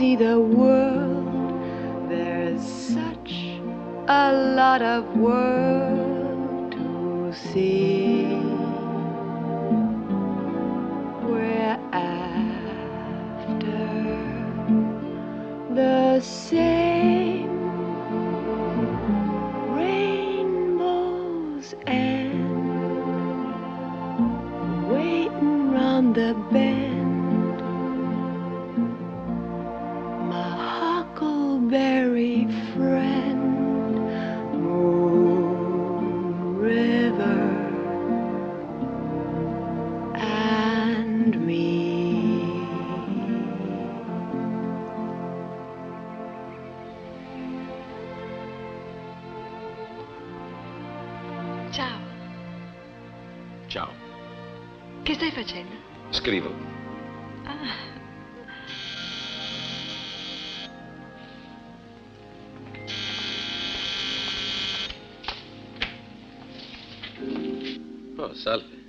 see the world. There's such a lot of world to see. We're after the same rainbows and waiting round the bend. My huckleberry friend, Moon River and me. Ciao. Ciao. Che stai facendo? Scrivo. Ah. Oh, salve.